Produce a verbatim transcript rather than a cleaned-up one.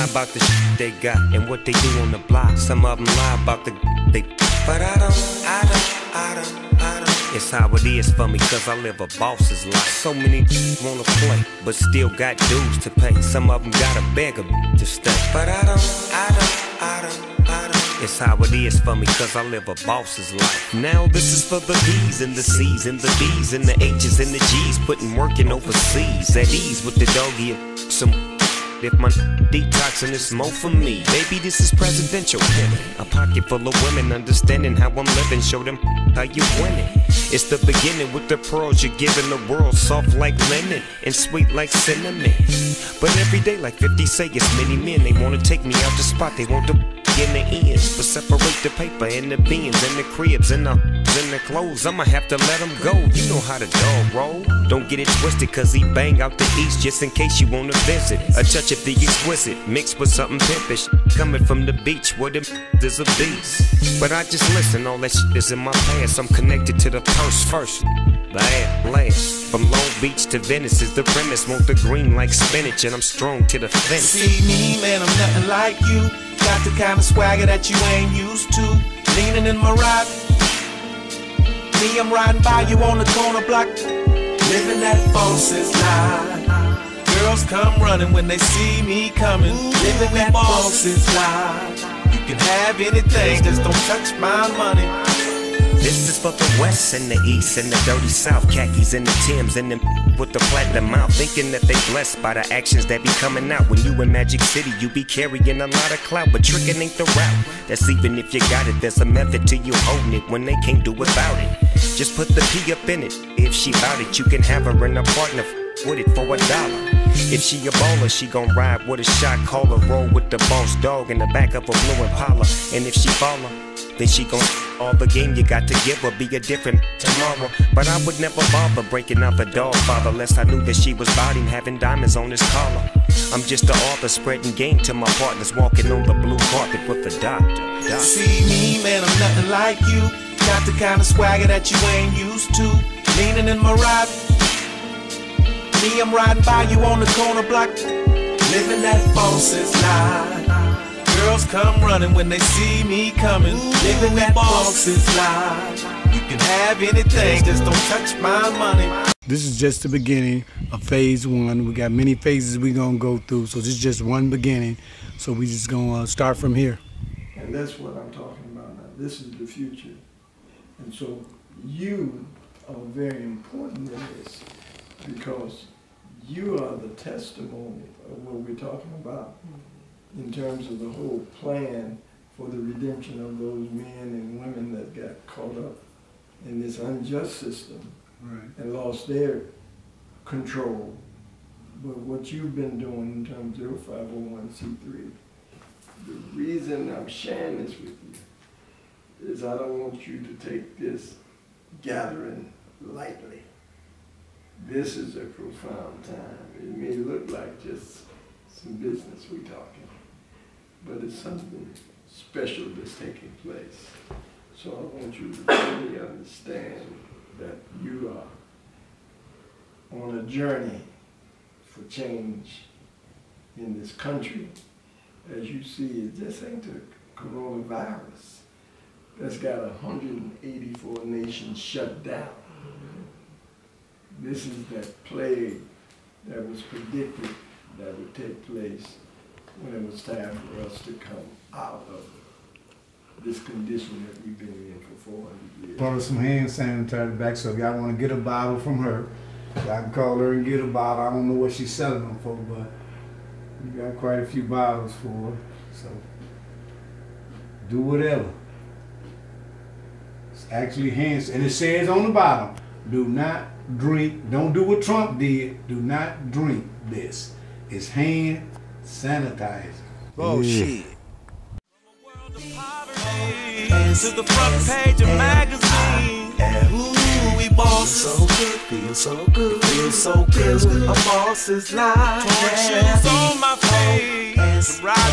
lie about the shit they got and what they do on the block. Some of them lie about the they. But I don't, I don't, I don't, I don't. It's how it is for me, cause I live a boss's life. So many wanna play, but still got dues to pay. Some of them gotta beg a to stay. But I don't, I don't, I don't, I don't. It's how it is for me, cause I live a boss's life. Now this is for the B's and the C's and the B's and the H's and the G's, putting working overseas at ease with the doggy and some. If my detoxing is more for me, baby, this is presidential. A pocket full of women understanding how I'm living. Show them how you winning. It's the beginning with the pearls you're giving the world, soft like linen and sweet like cinnamon. But every day, like fifty say, it's many men. They wanna take me out the spot. They want the in the ends, but separate the paper and the beans and the cribs and the and the clothes. I'ma have to let them go. You know how the dog roll. Don't get it twisted, cause he bang out the east just in case you wanna visit. A touch of the exquisite mixed with something pimpish, coming from the beach where the there's a beast. But I just listen, all that shit is in my past. I'm connected to the purse first. Last, last. From Long Beach to Venice is the premise. Want the green like spinach, and I'm strong to the fence. See me, man, I'm nothing like you. Got the kind of swagger that you ain't used to. Leaning in my ride. Me, I'm riding by you on the corner block. Living that boss's life. Girls come running when they see me coming. Living that boss's life. You can have anything, just don't touch my money. This is for the West and the East and the dirty South. Khakis and the Timbs and them with the platinum mouth. Thinking that they blessed by the actions that be coming out. When you in Magic City, you be carrying a lot of clout. But tricking ain't the route. That's even if you got it. There's a method to you holding it when they can't do without it. Just put the P up in it. If she bout it, you can have her and a partner with it for a dollar. If she a baller, she gon' ride with a shot caller. Roll with the boss dog in the back of a blue Impala. And if she follow, then she gon' all the game you got to give her, be a different tomorrow. But I would never bother breaking out the dog father, lest I knew that she was biting, having diamonds on his collar. I'm just the author spreading game to my partners, walking on the blue carpet with the doctor. doctor. See me, man, I'm nothing like you. Got the kind of swagger that you ain't used to. Leaning in my ride. Me, I'm riding by you on the corner block. Living that boss's life. Girls come running when they see me coming. Living that boss's life. You can have anything, just don't touch my money. This is just the beginning of phase one. We got many phases we gonna go through, so this is just one beginning. So we just gonna start from here. And that's what I'm talking about now. This is the future. And so you are very important in this because you are the testimony of what we're talking about in terms of the whole plan for the redemption of those men and women that got caught up in this unjust system, right, and lost their control. But what you've been doing in terms of your five oh one c three, the reason I'm sharing this with you is I don't want you to take this gathering lightly. This is a profound time. It may look like just some business we talking, but it's something special that's taking place. So I want you to really understand that you are on a journey for change in this country. As you see, it just ain't the coronavirus that's got one hundred eighty-four nations shut down. This is that plague that was predicted that would take place when it was time for us to come out of this condition that we've been in for four hundred years. Brought us some hand sanitizer back, so if y'all want to get a bottle from her, y'all can call her and get a bottle. I don't know what she's selling them for, but we got quite a few bottles for her, so do whatever. It's actually hand, and it says on the bottom, do not drink, don't do what Trump did, do not drink this. It's hand sanitizer. Oh, yeah. Shit. And to the front page of magazine. Ooh, we boss. So good, feel so good, feel so good. A boss's life. Torn shoes on my face. Ride